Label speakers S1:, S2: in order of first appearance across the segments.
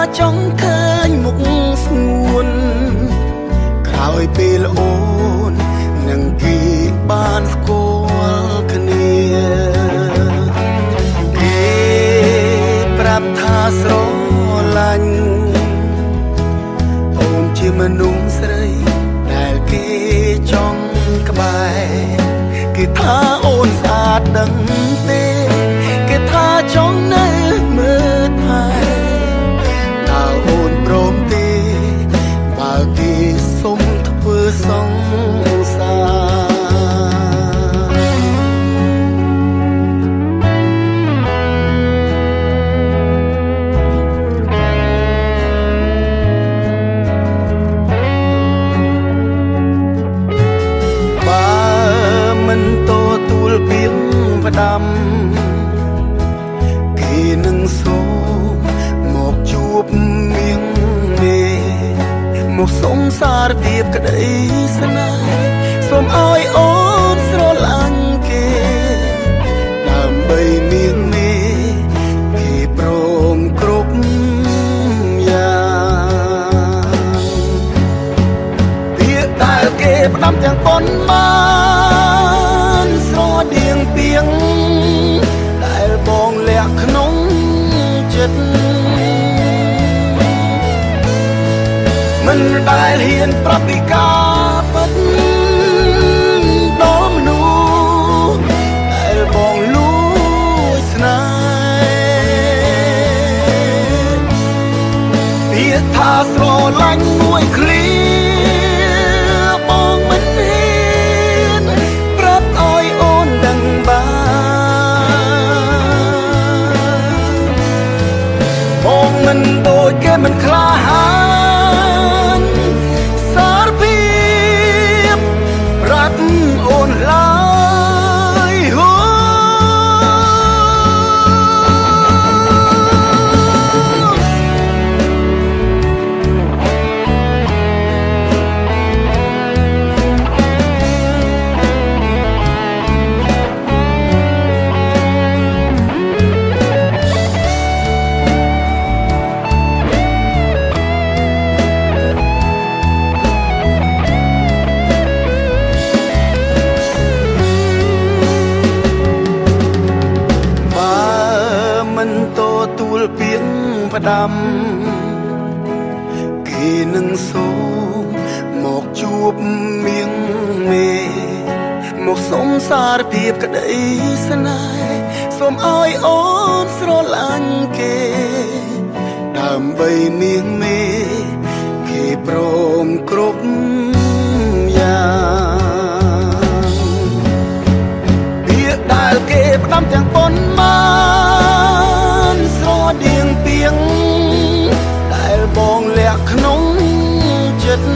S1: ចង់ឃើញមុខស្ងួនក្រោយពេលអូននឹងគេបានស្គាល់គ្នាគេប្រាប់ថាស្រឡាញ់អូនជាមនុស្សស្រីដែលគេចង់ក្បែរគេថាអូនស្អាតដឹងទេគេថាចង់នៅមើលថែតើអូនព្រមទេបើគេសុំធ្វើសង្សារផ្ដាំគេនឹងសូមមកជួបមៀងមេមកសុំសារភាពក្តីស្នេហ៍សូមឲ្យអូនស្រឡាញ់គេដើម្បីមៀងមេគេព្រមគ្រប់យ៉ាងពាក្យដែលគេផ្ដាំទាំងប៉ុន្មានស្រដៀងពីងដែលបងលាក់ក្នុងចិត្តមិនដែលហ៊ានប្រាប់ពីការពិតដល់មនុស្សដែលបងលួចស្នេហ៍ពាក្យថាស្រឡាញ់មួយឃ្លាបងមិនហ៊ានប្រាប់ឲ្យអូនដឹងបងមិនដូចគេមិនក្លាហានសារភាពប្រាប់អូនឡើយហូផ្ដាំគេនឹងសូមមកជួបមៀងមេមកសុំសារភាពក្តីស្នេហ៍សូមឲ្យអូនស្រឡាញ់គេដើម្បីមៀងមេគេព្រមគ្រប់យ៉ាងពាក្យដែលគេផ្ដាំទាំងប៉ុន្មានស្រដៀងពីងដែលបងលាក់ក្នុងចិត្ត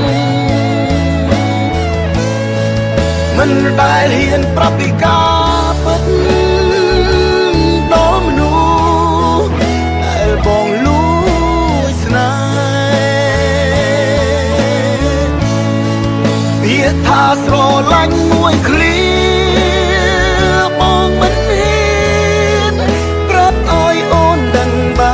S1: មិនដែលហ៊ានប្រាប់ពីការពិតដល់មនុស្សដែលបងលួចស្នេហ៍ពាក្យថាស្រឡាញ់មួយឃ្លាបងមិនហ៊ានប្រាប់ឲ្យអូនដឹង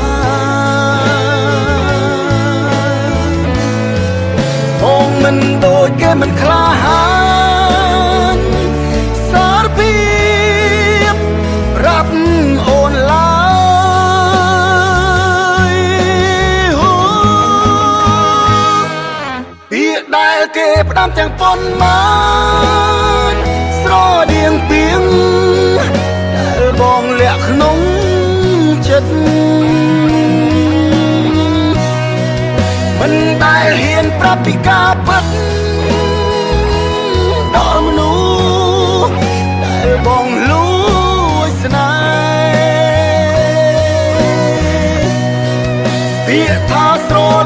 S1: បងមិនដូចគេមិនក្លាហានសារភាពប្រាប់អូនឡើយហូពាក្យដែលគេផ្ដាំទាំងប៉ុន្មានស្រដៀងពីងដែលបងលាក់ក្នុងចិត្តមិនដែលហ៊ានប្រាប់ពីការពិតដល់មនុស្សដែលបងលួចស្នេហ៍ពាក្យថាស្រ